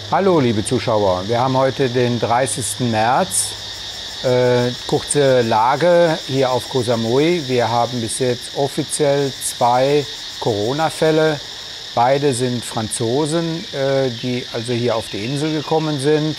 Hallo liebe Zuschauer, wir haben heute den 30. März. Kurze Lage hier auf Koh Samui. Wir haben bis jetzt offiziell 2 Corona-Fälle. Beide sind Franzosen, die also hier auf die Insel gekommen sind.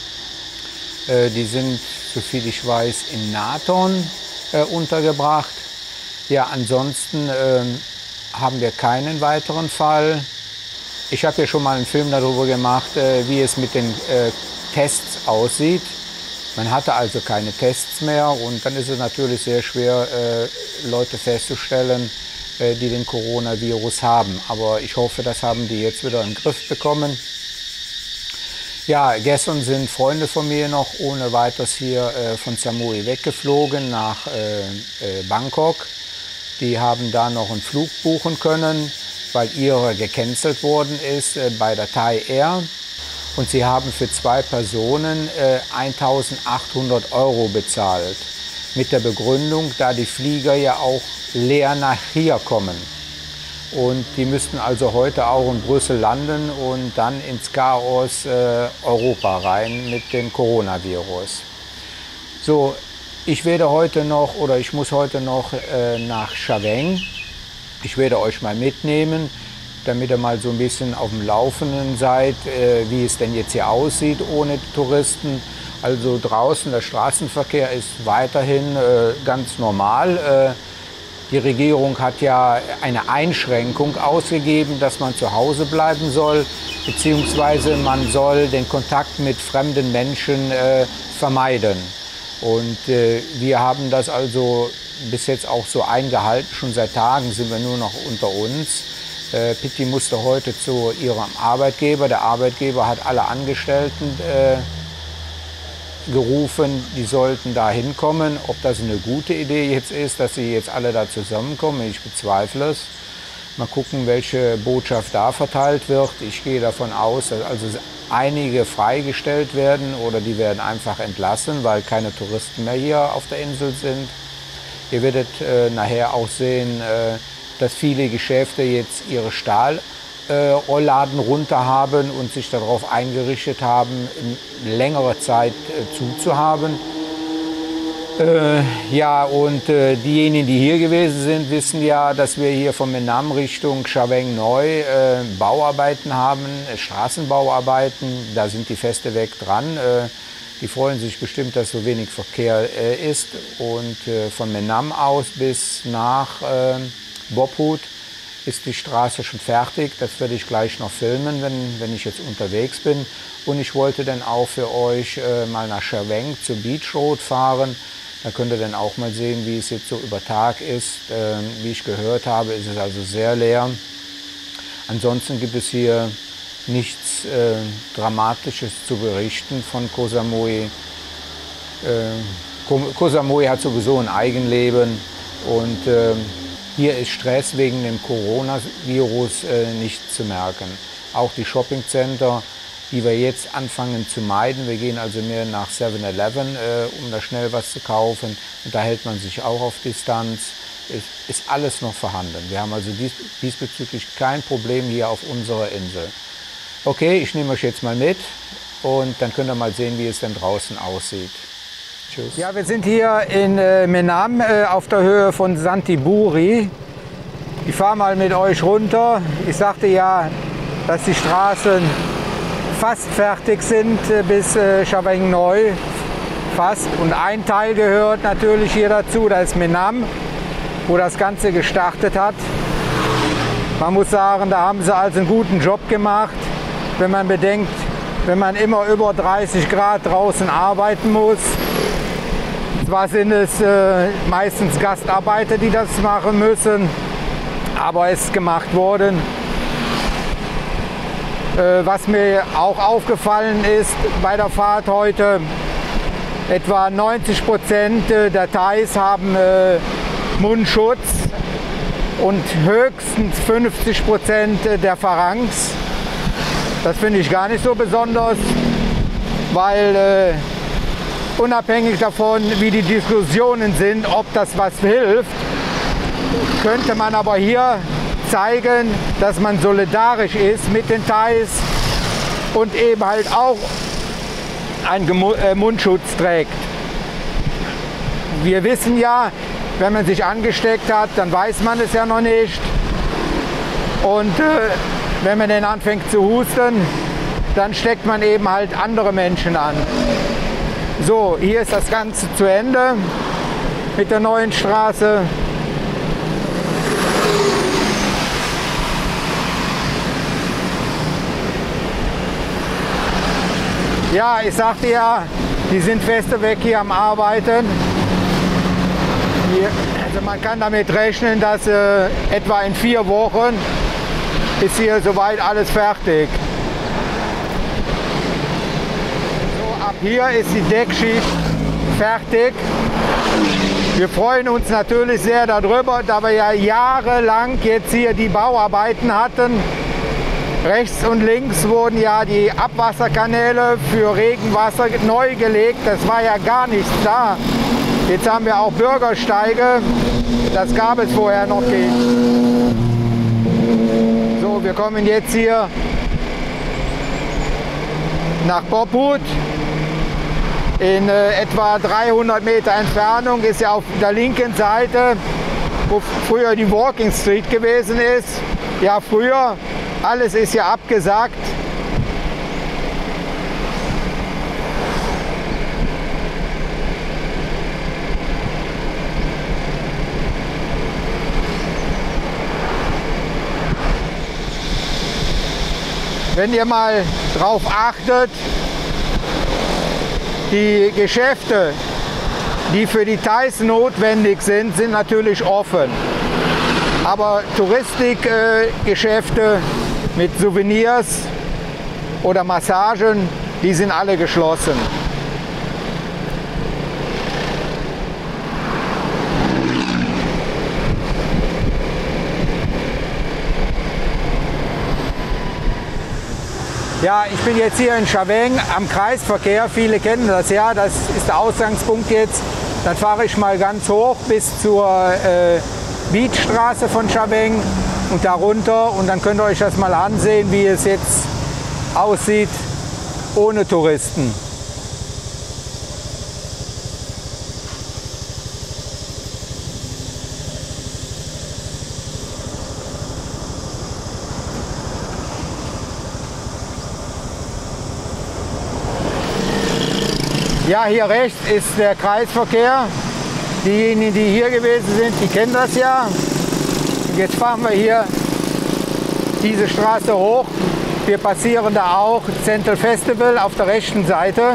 Die sind, soviel ich weiß, in Nathorn untergebracht. Ja, ansonsten haben wir keinen weiteren Fall. Ich habe ja schon mal einen Film darüber gemacht, wie es mit den Tests aussieht. Man hatte also keine Tests mehr und dann ist es natürlich sehr schwer, Leute festzustellen, die den Coronavirus haben. Aber ich hoffe, das haben die jetzt wieder in den Griff bekommen. Ja, gestern sind Freunde von mir noch ohne weiteres hier von Samui weggeflogen nach Bangkok. Die haben da noch einen Flug buchen können, weil ihre gecancelt worden ist bei der Thai Air. Und sie haben für 2 Personen 1.800 € bezahlt. Mit der Begründung, da die Flieger ja auch leer nach hier kommen. Und die müssten also heute auch in Brüssel landen und dann ins Chaos Europa rein mit dem Coronavirus. So, ich werde heute noch, oder ich muss heute noch nach Chaweng. Ich werde euch mal mitnehmen, damit ihr mal so ein bisschen auf dem Laufenden seid, wie es denn jetzt hier aussieht ohne Touristen. Also draußen der Straßenverkehr ist weiterhin ganz normal. Die Regierung hat ja eine Einschränkung ausgegeben, dass man zu Hause bleiben soll, beziehungsweise man soll den Kontakt mit fremden Menschen vermeiden. Und wir haben das also bis jetzt auch so eingehalten. Schon seit Tagen sind wir nur noch unter uns. Pitti musste heute zu ihrem Arbeitgeber. Der Arbeitgeber hat alle Angestellten gerufen, die sollten da hinkommen. Ob das eine gute Idee jetzt ist, dass sie jetzt alle da zusammenkommen, ich bezweifle es. Mal gucken, welche Botschaft da verteilt wird. Ich gehe davon aus, dass also einige freigestellt werden oder die werden einfach entlassen, weil keine Touristen mehr hier auf der Insel sind. Ihr werdet nachher auch sehen, dass viele Geschäfte jetzt ihre Stahlrollladen runter haben und sich darauf eingerichtet haben, längere Zeit zuzuhaben. Ja, und diejenigen, die hier gewesen sind, wissen ja, dass wir hier von Menam Richtung Chaweng neu Bauarbeiten haben, Straßenbauarbeiten. Da sind die Feste weg dran. Die freuen sich bestimmt, dass so wenig Verkehr ist. Und von Menam aus bis nach Boput ist die Straße schon fertig. Das werde ich gleich noch filmen, wenn ich jetzt unterwegs bin. Und ich wollte dann auch für euch mal nach Chaweng zur Beach Road fahren. Da könnt ihr dann auch mal sehen, wie es jetzt so über Tag ist. Wie ich gehört habe, ist es also sehr leer. Ansonsten gibt es hier nichts Dramatisches zu berichten von Koh Samui. Koh Samui hat sowieso ein Eigenleben und hier ist Stress wegen dem Coronavirus nicht zu merken. Auch die Shoppingcenter, die wir jetzt anfangen zu meiden. Wir gehen also mehr nach 7-Eleven, um da schnell was zu kaufen. Und da hält man sich auch auf Distanz. Ist alles noch vorhanden. Wir haben also diesbezüglich kein Problem hier auf unserer Insel. Okay, ich nehme euch jetzt mal mit und dann könnt ihr mal sehen, wie es denn draußen aussieht. Tschüss. Ja, wir sind hier in Menam auf der Höhe von Santiburi. Ich fahre mal mit euch runter. Ich sagte ja, dass die Straßen fast fertig sind bis Chaweng neu. Fast. Und ein Teil gehört natürlich hier dazu, das ist Menam, wo das Ganze gestartet hat. Man muss sagen, da haben sie also einen guten Job gemacht. Wenn man bedenkt, wenn man immer über 30 Grad draußen arbeiten muss. Zwar sind es meistens Gastarbeiter, die das machen müssen, aber es ist gemacht worden. Was mir auch aufgefallen ist bei der Fahrt heute, etwa 90% der Thais haben Mundschutz und höchstens 50% der Farangs. Das finde ich gar nicht so besonders, weil unabhängig davon, wie die Diskussionen sind, ob das was hilft, könnte man aber hier zeigen, dass man solidarisch ist mit den Thais und eben halt auch einen Mundschutz trägt. Wir wissen ja, wenn man sich angesteckt hat, dann weiß man es ja noch nicht. Und wenn man dann anfängt zu husten, dann steckt man eben halt andere Menschen an. So, hier ist das Ganze zu Ende mit der neuen Straße. Ja, ich sagte ja, die sind festeweg hier am Arbeiten. Also man kann damit rechnen, dass etwa in 4 Wochen ist hier soweit alles fertig. So, ab hier ist die Deckschicht fertig. Wir freuen uns natürlich sehr darüber, da wir ja jahrelang jetzt hier die Bauarbeiten hatten. Rechts und links wurden ja die Abwasserkanäle für Regenwasser neu gelegt. Das war ja gar nichts da. Jetzt haben wir auch Bürgersteige. Das gab es vorher noch nicht. So, wir kommen jetzt hier nach Bophut. In etwa 300 Meter Entfernung ist ja auf der linken Seite, wo früher die Walking Street gewesen ist. Ja, früher. Alles ist ja abgesagt. Wenn ihr mal drauf achtet, die Geschäfte, die für die Thais notwendig sind, sind natürlich offen. Aber Touristikgeschäfte mit Souvenirs oder Massagen, die sind alle geschlossen. Ja, ich bin jetzt hier in Chaweng am Kreisverkehr. Viele kennen das ja, das ist der Ausgangspunkt jetzt. Dann fahre ich mal ganz hoch bis zur Beachstraße von Chaweng und darunter, und dann könnt ihr euch das mal ansehen, wie es jetzt aussieht ohne Touristen. Ja, hier rechts ist der Kreisverkehr. Diejenigen, die hier gewesen sind, die kennen das ja. Jetzt fahren wir hier diese Straße hoch. Wir passieren da auch Central Festival auf der rechten Seite.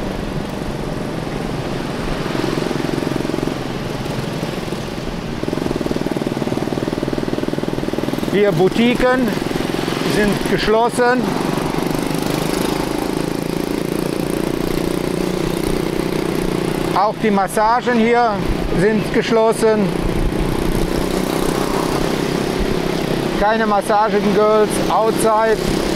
Hier Boutiquen sind geschlossen. Auch die Massagen hier sind geschlossen. Keine Massagen-Girls outside.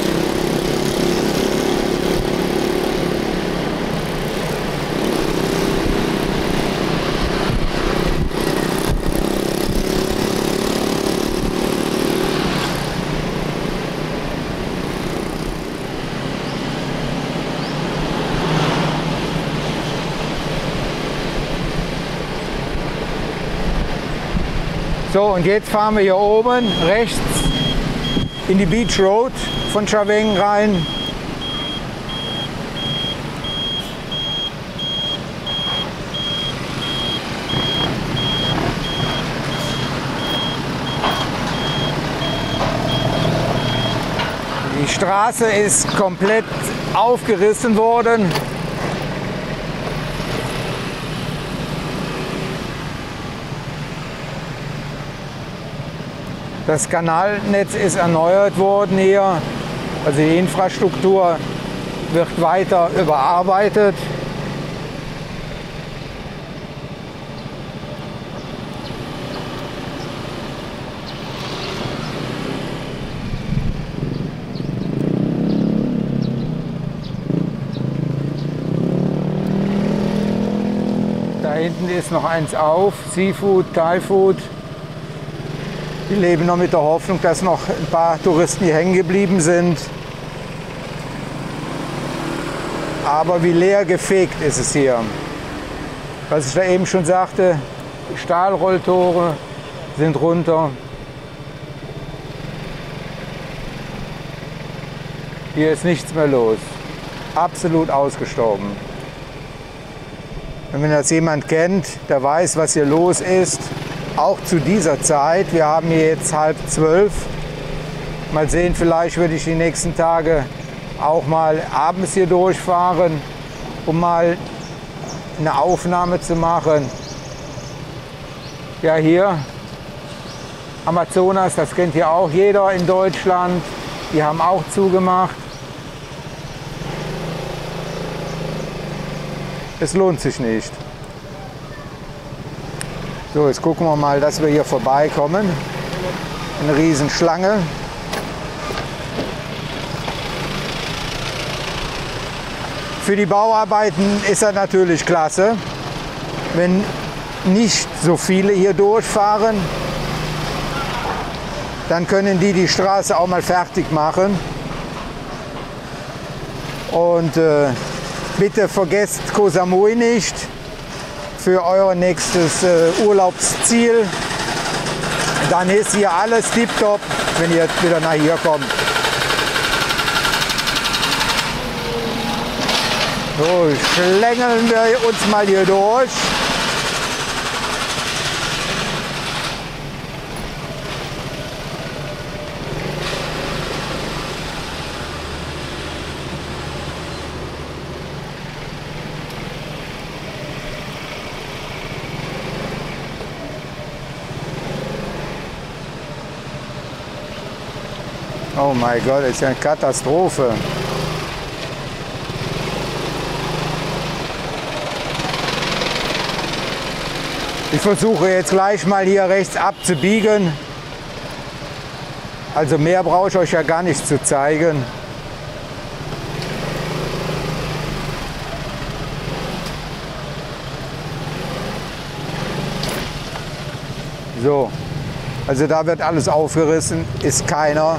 So, und jetzt fahren wir hier oben rechts in die Beach Road von Chaweng rein. Die Straße ist komplett aufgerissen worden. Das Kanalnetz ist erneuert worden hier, also die Infrastruktur wird weiter überarbeitet. Da hinten ist noch eins auf, Seafood, Thai Food. Die leben noch mit der Hoffnung, dass noch ein paar Touristen hier hängen geblieben sind. aber wie leer gefegt ist es hier. Was ich da eben schon sagte, die Stahlrolltore sind runter. Hier ist nichts mehr los. Absolut ausgestorben. Und wenn das jemand kennt, der weiß, was hier los ist, auch zu dieser Zeit, wir haben hier jetzt 11:30. Mal sehen, vielleicht würde ich die nächsten Tage auch mal abends hier durchfahren, um mal eine Aufnahme zu machen. Ja, hier Amazonas, das kennt ja auch jeder in Deutschland. Die haben auch zugemacht. Es lohnt sich nicht. So, jetzt gucken wir mal, dass wir hier vorbeikommen. Eine Riesenschlange. Für die Bauarbeiten ist das natürlich klasse, wenn nicht so viele hier durchfahren. Dann können die Straße auch mal fertig machen. Und bitte vergesst Koh Samui nicht für euer nächstes Urlaubsziel. Dann ist hier alles tipptopp, wenn ihr wieder nach hier kommt. So, schlängeln wir uns mal hier durch. Oh mein Gott, das ist ja eine Katastrophe. Ich versuche jetzt gleich mal hier rechts abzubiegen. Also mehr brauche ich euch ja gar nicht zu zeigen. So, also da wird alles aufgerissen, ist keiner.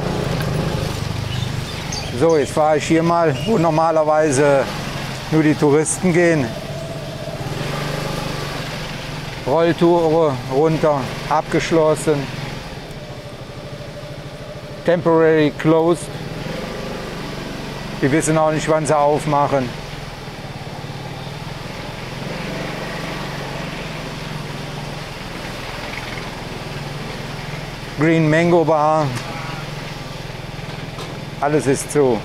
So, jetzt fahre ich hier mal, wo normalerweise nur die Touristen gehen. Rolltore runter, abgeschlossen. Temporary closed. Die wissen auch nicht, wann sie aufmachen. Green Mango Bar. Alles ist zu.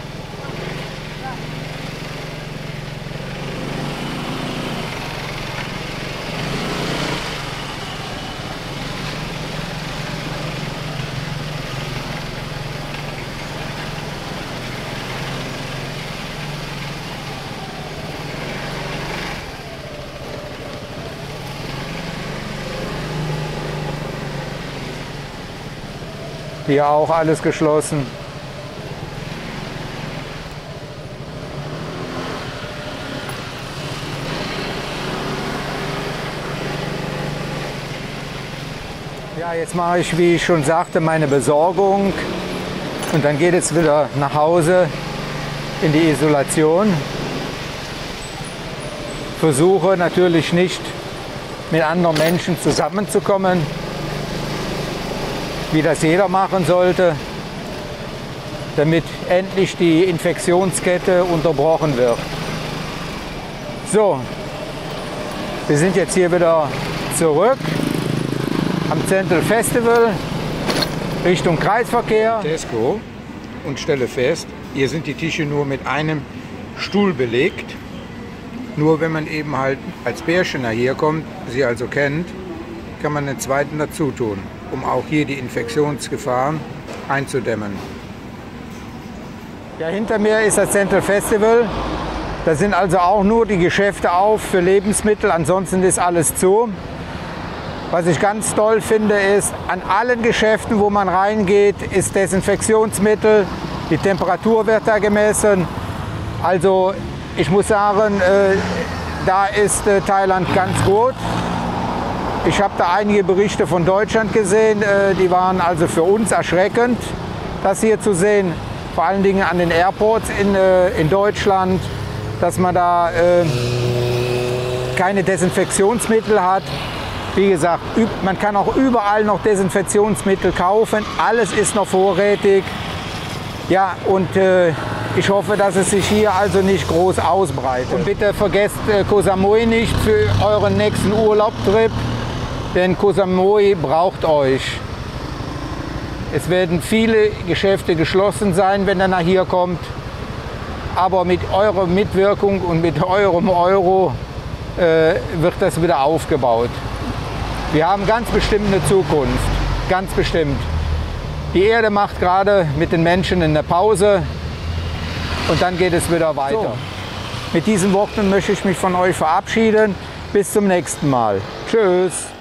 Hier auch alles geschlossen. Ja, jetzt mache ich, wie ich schon sagte, meine Besorgung und dann geht es wieder nach Hause in die Isolation. Versuche natürlich nicht mit anderen Menschen zusammenzukommen, wie das jeder machen sollte, damit endlich die Infektionskette unterbrochen wird. So, wir sind jetzt hier wieder zurück am Central Festival Richtung Kreisverkehr. Tesco und stelle fest, hier sind die Tische nur mit einem Stuhl belegt. Nur wenn man eben halt als Bärschener hier kommt, sie also kennt, kann man einen zweiten dazu tun, um auch hier die Infektionsgefahren einzudämmen. Ja, hinter mir ist das Central Festival. Da sind also auch nur die Geschäfte auf für Lebensmittel, ansonsten ist alles zu. Was ich ganz toll finde, ist, an allen Geschäften, wo man reingeht, ist Desinfektionsmittel, die Temperatur wird da gemessen. Also ich muss sagen, da ist Thailand ganz gut. Ich habe da einige Berichte von Deutschland gesehen, die waren also für uns erschreckend, das hier zu sehen. Vor allen Dingen an den Airports in Deutschland. dass man da keine Desinfektionsmittel hat. Wie gesagt, man kann auch überall noch Desinfektionsmittel kaufen. Alles ist noch vorrätig. Ja, und ich hoffe, dass es sich hier also nicht groß ausbreitet. Und bitte vergesst Koh Samui nicht für euren nächsten Urlaubstrip, denn Koh Samui braucht euch. Es werden viele Geschäfte geschlossen sein, wenn ihr nach hier kommt. Aber mit eurer Mitwirkung und mit eurem Euro wird das wieder aufgebaut. Wir haben ganz bestimmt eine Zukunft, ganz bestimmt. Die Erde macht gerade mit den Menschen eine Pause und dann geht es wieder weiter. So, mit diesen Worten möchte ich mich von euch verabschieden. Bis zum nächsten Mal. Tschüss.